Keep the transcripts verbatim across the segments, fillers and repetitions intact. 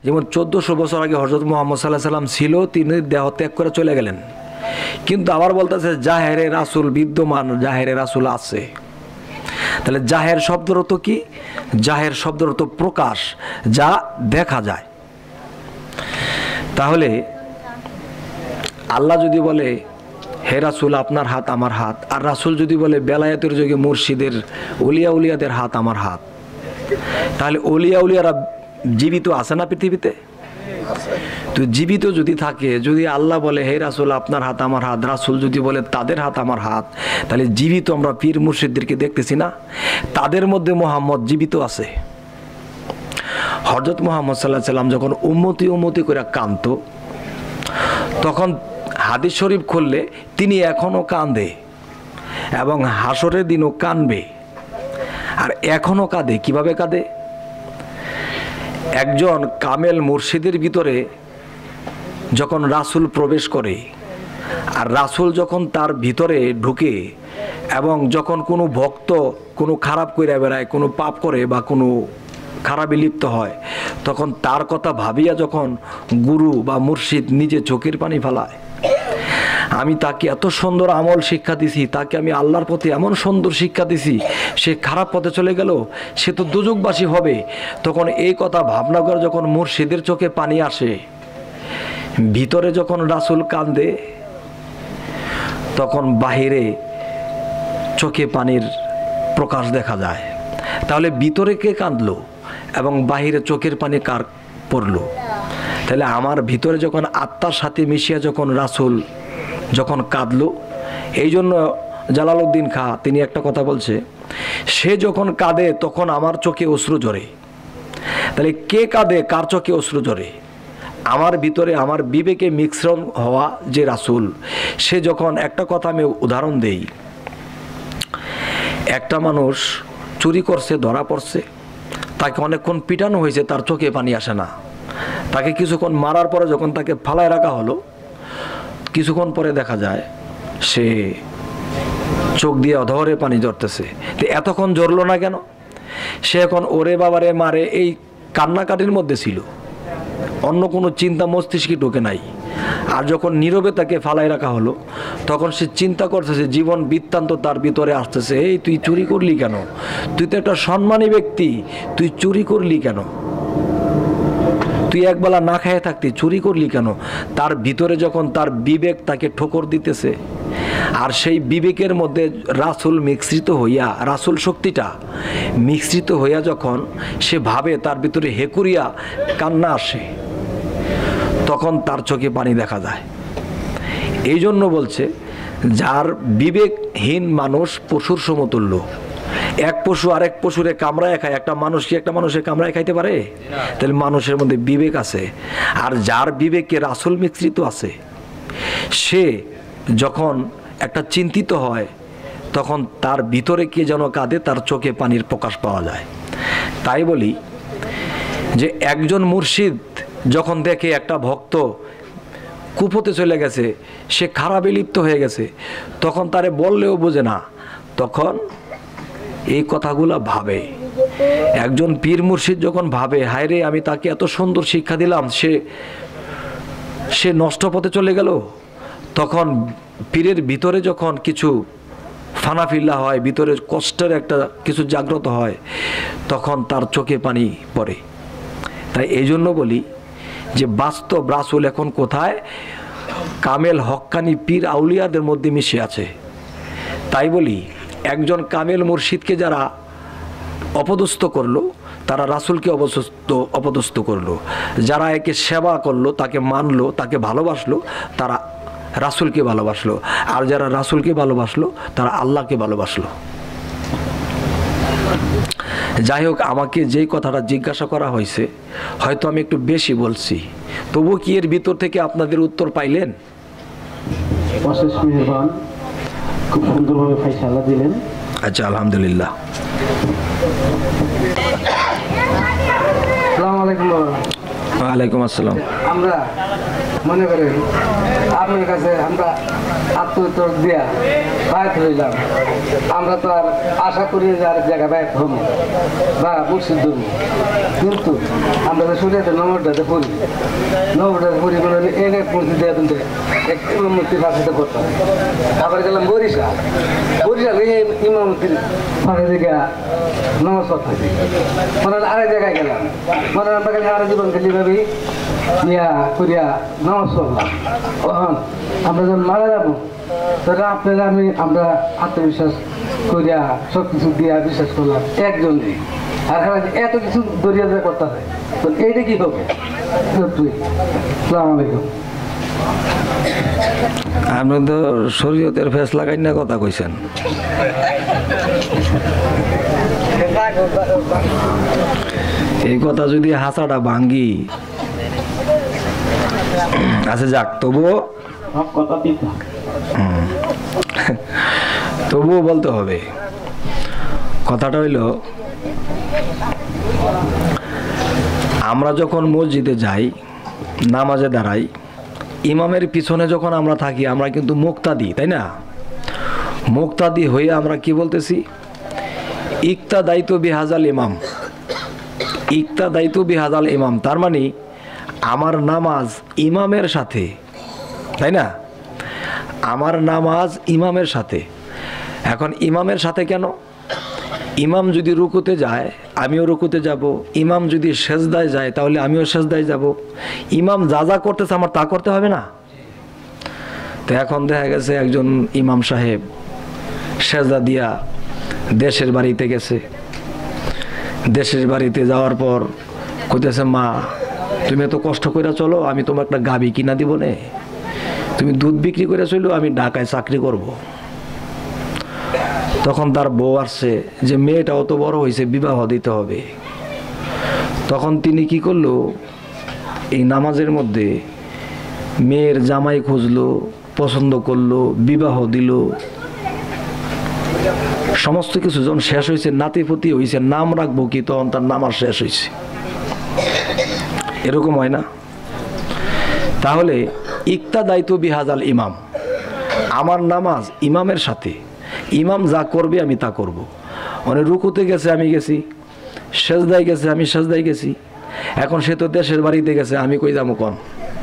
যেমন চোদ্দোশো বছর আগে হযরত মুহাম্মদ সাল্লাল্লাহু আলাইহি সাল্লাম ছিল, তিনি দেহ ত্যাগ করে চলে গেলেন, কিন্তু আবার বলতেছে জাহেরে রাসূল বিদ্যমান, জাহেরে রাসূল আছে। তাহলে জাহের শব্দের অর্থ কি? জাহের শব্দের অর্থ প্রকাশ, যা দেখা যায়। তাহলে আল্লাহ যদি বলে হে রাসূল আপনার হাত আমার হাত, আর রাসূল যদি বলে বেলায়েতের যুগে মুর্শিদের উলিয়া উলিয়াদের হাত আমার হাত, তাহলে উলিয়া উলিয়ারা জীবিত আছে না পৃথিবীতে? তো জীবিত যদি থাকে, যদি আল্লাহ বলে হে রাসূল আপনার হাত আমার হাত, রাসূল যদি বলে তাদের হাত আমার হাত, তাহলে জীবিত আমরা পীর মুর্শিদদেরকে দেখতেছি না? তাদের মধ্যে মুহাম্মদ জীবিত আছে। হযরত মুহাম্মদ সাল্লাল্লাহু আলাইহি সাল্লাম যখন উম্মতি উম্মতি করে কাঁদতো, তখন হাদিস শরীফ খুললে তিনি এখনো কাঁদে এবং হাসরের দিনও কাঁদবে। আর এখনো কাঁদে। কিভাবে কাঁদে? একজন কামেল মুর্শিদের ভিতরে যখন রাসূল প্রবেশ করে, আর রাসূল যখন তার ভিতরে ঢুকে, এবং যখন কোনো ভক্ত কোনো খারাপ করে বেড়ায়, কোনো পাপ করে বা কোনো খারাপে লিপ্ত হয়, তখন তার কথা ভাবিয়া যখন গুরু বা মুর্শিদ নিজে চোখের পানি ফেলায়, আমি তাকে এত সুন্দর আমল শিক্ষা দিছি, তাকে আমি আল্লাহর পথে এমন সুন্দর শিক্ষা দিছি, সে খারাপ পথে চলে গেল, সে তো দুজকবাসী হবে। তখন এই কথা ভাবনা করে যখন মুর্শিদের চোখে পানি আসে, ভিতরে যখন রাসূল কাঁদে, তখন বাহিরে চোখে পানির প্রকাশ দেখা যায়। তাহলে ভিতরে কে কাঁদলো এবং বাহিরে চোখের পানি কার পড়লো? তাহলে আমার ভিতরে যখন আত্মার সাথে মিশিয়া যখন রাসূল যখন কাঁদলো, এই জন্য জালালউদ্দিন খাঁ তিনি একটা কথা বলছে, সে যখন কাঁদে তখন আমার চোখে অশ্রু ঝরে। তাহলে কে কাঁদে, কার চোখে অশ্রু ঝরে? আমার ভিতরে আমার বিবেকে মিশ্রণ হওয়া যে রাসূল, সে যখন, একটা কথা আমি উদাহরণ দেই, একটা মানুষ চুরি করছে, ধরা পড়ছে, তাকে অনেকক্ষণ পিটানো হয়েছে, তার চোখে পানি আসে না। তাকে কিছুক্ষণ মারার পরে যখন তাকে ফালায় রাখা হলো, কিছুক্ষণ পরে দেখা যায় সে চোখ দিয়ে অধরে পানি ঝরতেছে। তো এতক্ষণ ঝরলো না কেন? সে এখন ওরে বাবারে মারে এই কান্নাকাটির মধ্যে ছিল, অন্য কোনো চিন্তা মস্তিষ্কে ঢোকে নাই। আর যখন নীরবে তাকে ফালায় রাখা হলো, তখন সে চিন্তা করতেছে, জীবন বৃত্তান্ত তার ভিতরে আসতেছে, এই তুই চুরি করলি কেন? তুই তো একটা সম্মানী ব্যক্তি, তুই চুরি করলি কেন? তুই একবেলা না খেয়ে থাকতি, চুরি করলি কেন? তার ভিতরে যখন তার বিবেক তাকে ঠোকর দিতেছে, আর সেই বিবেকের মধ্যে রাসূল মিশ্রিত হইয়া, রাসূল শক্তিটা মিশ্রিত হইয়া যখন সে ভাবে, তার ভিতরে হেকুরিয়া কান্না আসে, তখন তার চোখে পানি দেখা যায়। এই জন্য বলছে, যার বিবেকহীন মানুষ পশুর সমতুল্য। এক পশু আরেক পশুরে কামড়ায় খায়, একটা মানুষ কি একটা মানুষের কামড়ায় খাইতে পারে? তাহলে মানুষের মধ্যে বিবেক আছে, আর যার বিবেকে রাসূল মিশ্রিত আছে, সে যখন একটা চিন্তিত হয়, তখন তার ভিতরে কে যেন কাঁদে, তার চোখে পানির প্রকাশ পাওয়া যায়। তাই বলি যে একজন মুর্শিদ যখন দেখে একটা ভক্ত কুপথে চলে গেছে, সে খারাপে লিপ্ত হয়ে গেছে, তখন তারে বললেও বোঝে না, তখন এই কথাগুলো ভাবে। একজন পীর মুর্শিদ যখন ভাবে, হায় রে আমি তাকে এত সুন্দর শিক্ষা দিলাম, সে সে নষ্ট পথে চলে গেল, তখন পীরের ভিতরে যখন কিছু ফানাফিল্লা হয়, ভিতরে কষ্টের একটা কিছু জাগ্রত হয়, তখন তার চোখে পানি পড়ে। তাই এই জন্য বলি যে বাস্তব রাসূল এখন কোথায়? কামেল হক্কানি পীর আউলিয়াদের মধ্যে মিশে আছে। তাই বলি, একজন কামেল মুর্শিদকে যারা অপদস্থ করলো, তারা রাসূলকে অপদস্থ অপদস্থ করলো। যারা একে সেবা করলো, তাকে মানলো, তাকে ভালোবাসলো, তারা রাসূলকে ভালোবাসলো। আর যারা রাসূলকে ভালোবাসলো, তারা আল্লাহকে ভালোবাসলো। যাই হোক, আমাকে যেই কথাটা জিজ্ঞাসা করা হয়েছে, হয়তো আমি একটু বেশি বলছি, তবু কি এর ভিতর থেকে আপনাদের উত্তর পাইলেন? অশেষ মেহেরবান, খুব সুন্দরভাবে ফায়সালা দিলেন। আচ্ছা, আলহামদুলিল্লাহ। আসসালামু আলাইকুম। ওয়ালাইকুম আসসালাম। আমরা মনে করেন আপনার কাছে আমরা আত্মোত্তর দিয়া বায়াত হইলাম, আমরা তো আর আশা করি যে আর জায়গায় বায়াত হব বা মুর্শিদ ধরব, কিন্তু আমরা যে শরীয়তে নম্বরটাতে পড়ি, নম্বরটাতে পড়ি মানে এনে মূর্তি দেওয়া কিন্তু একটি মূর্তির ফাঁসিতে করতাম। আবার গেলাম বরিশাল, বরিশাল এই ইমামতির ফাঁসি দিকে নমাজ পড়তে মানে আরেক জায়গায় গেলাম, মানে আমরা গেলে আরো জীবন খেলি ভাবি ইয়া করিয়া নামাজ পড়লাম। তখন আমরা যখন মারা যাবো তাহলে আপনারা আমি আমরা আত্মবিশ্বাস করিয়া সব কিছু দিয়া বিশ্বাস করলাম একজন দিই, আর এত কিছু দরিয়া যা করতে হয়, তো এইটা কি হবে? আসসালামু আলাইকুম। আপনি তো শরীয়তের ফেস লাগাই না কথা কইছেন। এই কথা যদি হাসাটা ভাঙ্গি আচ্ছা যাক, তবুও কথা দিতে তবুও বলতে হবে। কথাটা হইল, আমরা যখন মসজিদে যাই, নামাজে দাঁড়াই, ইমামের পিছনে যখন আমরা থাকি আমরা কিন্তু মুক্তাদি, তাই না? মুক্তাদি হয়ে আমরা কি বলতেছি? ইকতা দায়িত্ব বিহাজাল ইমাম, ইকতা দায়িত্ব বিহাজাল ইমাম। তার মানে আমার নামাজ ইমামের সাথে, তাই না? আমার নামাজ ইমামের সাথে। এখন ইমামের সাথে কেন? ইমাম যদি রুকুতে যায় আমিও রুকুতে যাব, ইমাম যদি সেজদায় যায় তাহলে আমিও সেজদায় যাব। ইমাম যা যা করতেছে আমার তা করতে হবে না? তো এখন দেখা গেছে একজন ইমাম সাহেব সেজদা দিয়া দেশের বাড়িতে গেছে, দেশের বাড়িতে যাওয়ার পর কইতেছে, মা তুমি এত কষ্ট করে চলো, আমি তোমার একটা গাবি কিনা দিব নে, তুমি দুধ বিক্রি করে চলো, আমি ঢাকায় চাকরি করব। তখন তার বউ আসছে যে মেয়েটা অত বড় হয়েছে, বিবাহ দিতে হবে। তখন তিনি কি করলো, এই নামাজের মধ্যে মেয়ের জামাই খুঁজলো, পছন্দ করলো, বিবাহ দিল। সমস্ত কিছু যখন শেষ হয়েছে, নাতিপুতি হয়েছে, নাম রাখবো কি, তখন তার নামাজ শেষ হয়েছে। এরকম হয় না? তাহলে ইকতা দায়িত্ব বিহাজাল ইমাম, আমার নামাজ ইমামের সাথে, ইমাম যা করবে আমি তা করব। মানে রুকুতে গেছে আমি গেছি, সেজদায় গেছে আমি সেজদায় গেছি। এখন সে তো দেশের বাড়িতে গেছে, আমি কই যাবো? কন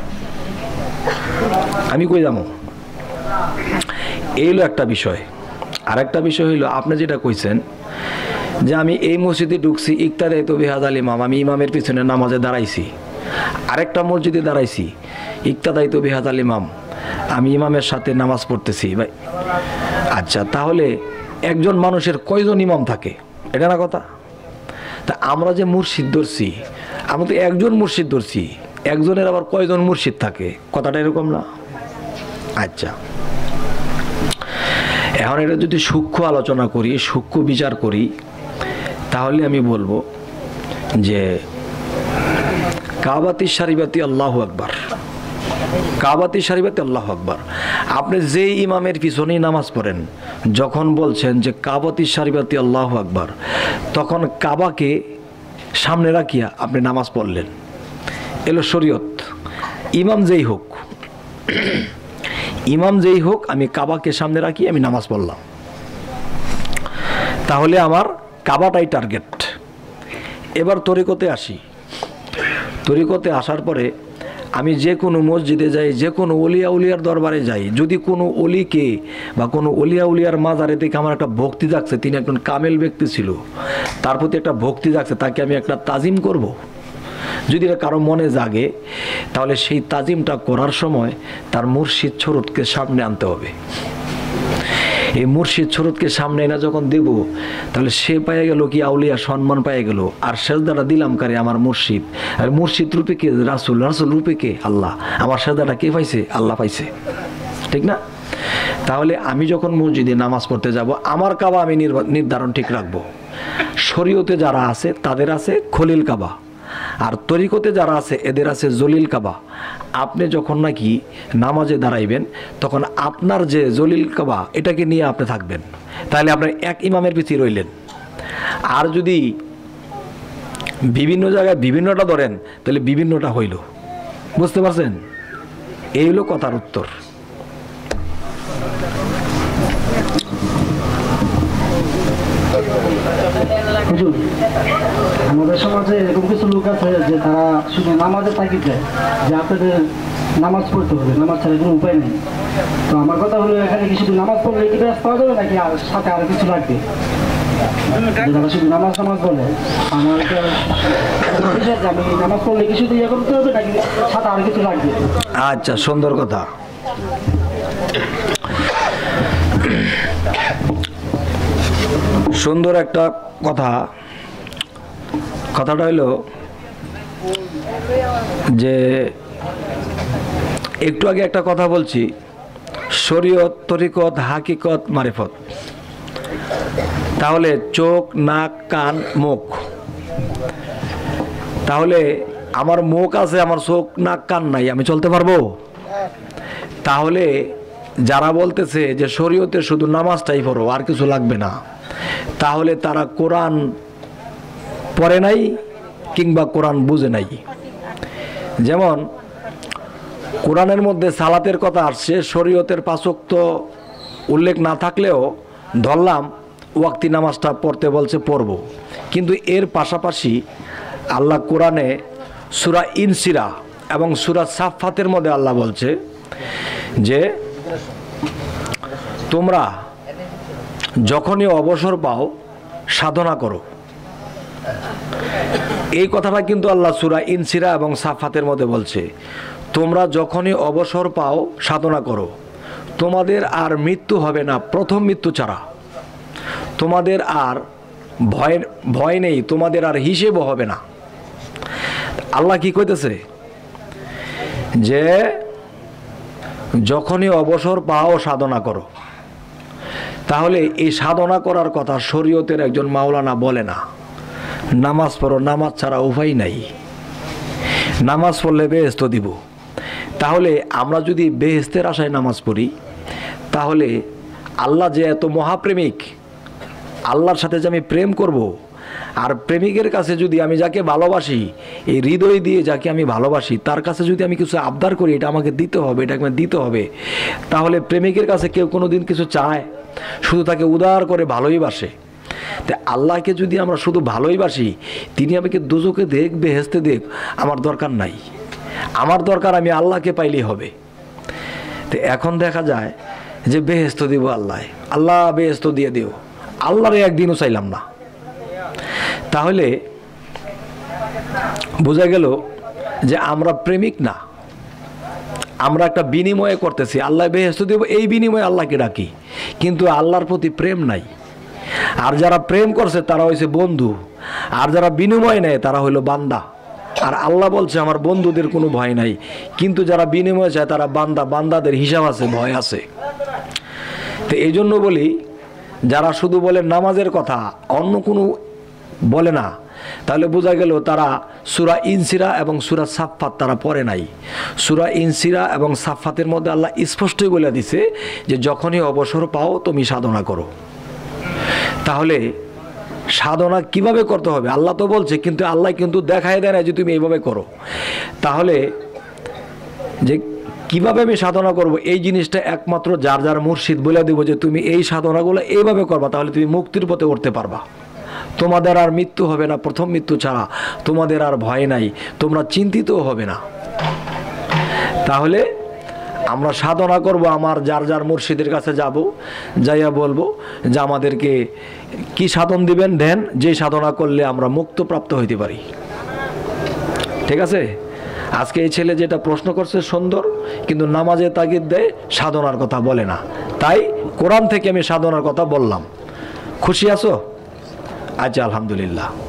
আমি কই যাবো? এই হলো একটা বিষয়। আর একটা বিষয় হইলো আপনি যেটা কইছেন যে আমি এই মসজিদে ঢুকছি, ইকতা দায়িত্ব বিহাজাল ইমাম, আমি ইমামের পিছনে নামাজে দাঁড়াইছি। আরেকটা মসজিদে দাঁড়াইছি, ইকতা দায়িত্ব বিহাজাল ইমাম, আমি ইমামের সাথে নামাজ পড়তেছি। ভাই আচ্ছা, তাহলে একজন মানুষের কয়জন ইমাম থাকে? এটা না কথা? তা আমরা যে মুর্শিদ ধরছি, আমরা তো একজন মুর্শিদ ধরছি, একজনের আবার কয়জন মুর্শিদ থাকে? কথাটা এরকম না? আচ্ছা, এখন এটা যদি সূক্ষ্ম আলোচনা করি, সূক্ষ্ম বিচার করি, তাহলে আমি বলবো যে কাবাতি শারিবাতি আল্লাহু আকবার, কাবাতি শারিবাতি আল্লাহু আকবার। আপনি যেই ইমামের পিছনেই নামাজ পড়েন, যখন বলছেন যে কাবাতি শারিবাতি আল্লাহু আকবার, তখন কাবাকে সামনে রাখিয়া আপনি নামাজ পড়লেন। এলো শরীয়ত। ইমাম যেই হোক, ইমাম যেই হোক, আমি কাবাকে সামনে রাখি, আমি নামাজ পড়লাম। তাহলে আমার কাবাটাই টার্গেট। এবার তরিকতে আসি। তরিকতে আসার পরে আমি যে কোনো মসজিদে যাই, যে কোনো অলিয়া উলিয়ার দরবারে যাই, যদি কোনো অলিকে বা কোনো অলিয়া উলিয়ার মাজারে থেকে আমার একটা ভক্তি জাগছে, তিনি একজন কামেল ব্যক্তি ছিল, তার প্রতি একটা ভক্তি জাগছে, তাকে আমি একটা তাজিম করব। যদি এটা কারো মনে জাগে, তাহলে সেই তাজিমটা করার সময় তার মুর্শিদ ছরতকে সামনে আনতে হবে। এই মুর্শিদ ছরতকে সামনে এনে যখন দেব, তাহলে সে পাইয়া গেল কি আউলিয়া সম্মান পাইয়া গেল। আর সেজদাটা দিলাম কারে? আমার মুর্শিদ। আর মুর্শিদ রূপে কে? রাসূল। রাসূল রূপে কে? আল্লাহ। আমার সেজদাটা কে পাইছে? আল্লাহ পাইছে। ঠিক না? তাহলে আমি যখন মসজিদে নামাজ পড়তে যাব, আমার কাবা আমি নির্ধারণ ঠিক রাখবো। শরীয়তে যারা আছে তাদের আছে খলিল কাবা, আর তরিকতে যারা আছে এদের আছে জলিল কাবা। আপনি যখন নাকি নামাজে দাঁড়াইবেন, তখন আপনার যে জলিল কাবা, এটাকে নিয়ে আপনি থাকবেন। তাহলে আপনার এক ইমামের পিছিয়ে রইলেন। আর যদি বিভিন্ন জায়গায় বিভিন্নটা ধরেন, তাহলে বিভিন্নটা হইল। বুঝতে পারছেন? এই হলো কথার উত্তর। হুজুর, আমাদের সমাজে এরকম কিছু লোক আছে যে তারা শুধু নামাজের তাগিদ দেয় যে আপনাদের নামাজ পড়তে হবে, নামাজ ছাড়া কোনো উপায় নেই। তো আমার কথা হলো, এখানে কি শুধু নামাজ পড়লে কি ব্যস্ত পাওয়া যাবে নাকি আর সাথে আরো কিছু লাগবে? যারা শুধু নামাজ নামাজ বলে, আমার এটা বিষয় যে আমি নামাজ পড়লে কি শুধু ইয়ে করতে হবে নাকি সাথে আরো কিছু লাগবে? আচ্ছা, সুন্দর কথা। সুন্দর একটা কথা। কথাটা হলো যে একটু আগে একটা কথা বলছি, শরীয়ত, তরিকত, হাকিকত, মারিফত। তাহলে চোখ, নাক, কান, মুখ। তাহলে আমার মুখ আছে, আমার চোখ, নাক, কান নাই, আমি চলতে পারবো? তাহলে যারা বলতেছে যে শরীয়তে শুধু নামাজটাই পড়ো, আর কিছু লাগবে না, তাহলে তারা কোরআন পড়ে নাই কিংবা কোরআন বুঝে নাই। যেমন কোরআনের মধ্যে সালাতের কথা আসছে, শরীয়তের পাঁচ ওয়াক্ত উল্লেখ না থাকলেও ধরলাম ওয়াক্তি নামাজটা পড়তে বলছে, পড়ব। কিন্তু এর পাশাপাশি আল্লাহ কোরআনে সূরা ইনসিরা এবং সূরা সাফফাতের মধ্যে আল্লাহ বলছে যে তোমরা যখনই অবসর পাও সাধনা করো। এই কথাটা কিন্তু আল্লাহ সূরা ইনসিরা এবং সাফফাতের মধ্যে বলছে, তোমরা যখনই অবসর পাও সাধনা করো, তোমাদের আর মৃত্যু হবে না প্রথম মৃত্যু ছাড়া, তোমাদের আর ভয় ভয় নেই, তোমাদের আর হিসেবও হবে না। আল্লাহ কি কইতেছে যে যখনই অবসর পাও সাধনা করো। তাহলে এই সাধনা করার কথা শরীয়তের একজন মাওলানা বলে না। নামাজ পড়ো, নামাজ ছাড়া উপায় নাই, নামাজ পড়লে বেহেশত দিব। তাহলে আমরা যদি বেহেশতের আশায় নামাজ পড়ি, তাহলে আল্লাহ যে এত মহাপ্রেমিক, আল্লাহর সাথে যে আমি প্রেম করব, আর প্রেমিকের কাছে যদি আমি যাকে ভালোবাসি, এই হৃদয় দিয়ে যাকে আমি ভালোবাসি, তার কাছে যদি আমি কিছু আবদার করি, এটা আমাকে দিতে হবে, এটা আমাকে দিতে হবে। তাহলে প্রেমিকের কাছে কেউ কোনো দিন কিছু চায়? শুধু তাকে উদার করে ভালোই বাসে। তা আল্লাহকে যদি আমরা শুধু ভালোই বাসি, তিনি আমাকে দুজকে দেখ, বেহেশতে দেখ, আমার দরকার নাই। আমার দরকার আমি আল্লাহকে পাইলেই হবে। তো এখন দেখা যায় যে বেহেশত দিব আল্লাহ, আল্লাহ বেহেশত দিয়ে দিও, আল্লাহরে একদিনও চাইলাম না। তাহলে বোঝা গেল যে আমরা প্রেমিক না, আমরা একটা বিনিময়ে করতেছি। আল্লাহ বেহেশত দিব, এই বিনিময়ে আল্লাহকে ডাকি, কিন্তু আল্লাহর প্রতি প্রেম নাই। আর যারা প্রেম করছে তারা হয়েছে বন্ধু, আর যারা বিনিময় নেয় তারা হইল বান্দা। আর আল্লাহ বলছে আমার বন্ধুদের কোনো ভয় নাই, কিন্তু যারা বিনিময় চায় তারা বান্দা, বান্দাদের হিসাব আছে, ভয় আছে। তো এই জন্য বলি, যারা শুধু বলে নামাজের কথা, অন্য কোনো বলে না, তাহলে বোঝা গেল তারা সূরা ইনসিরা এবং সূরা সাফফাত তারা পড়ে নাই। সূরা ইনসিরা এবং সাফফাতের মধ্যে আল্লাহ স্পষ্টই বলে দিছে যে যখনই অবসর পাও তুমি সাধনা করো। তাহলে সাধনা কিভাবে করতে হবে আল্লাহ তো বলছে, কিন্তু আল্লাহ কিন্তু দেখায় দেয় না যে তুমি এইভাবে করো। তাহলে যে কিভাবে আমি সাধনা করব, এই জিনিসটা একমাত্র যার যার মুর্শিদ বলে দিব যে তুমি এই সাধনাগুলো এইভাবে করবা, তাহলে তুমি মুক্তির পথে উঠতে পারবা। তোমাদের আর মৃত্যু হবে না প্রথম মৃত্যু ছাড়া, তোমাদের আর ভয় নাই, তোমরা চিন্তিতও হবে না। তাহলে আমরা সাধনা করব, আমার যার যার মুর্শিদের কাছে যাব, যাইয়া বলবো যে আমাদেরকে কি সাধন দিবেন, দেন, যে সাধনা করলে আমরা মুক্তপ্রাপ্ত হইতে পারি। ঠিক আছে? আজকে এই ছেলে যেটা প্রশ্ন করছে সুন্দর, কিন্তু নামাজে তাগিদ দেয়, সাধনার কথা বলে না। তাই কোরআন থেকে আমি সাধনার কথা বললাম। খুশি আছো? আচ্ছা, আলহামদুলিল্লাহ।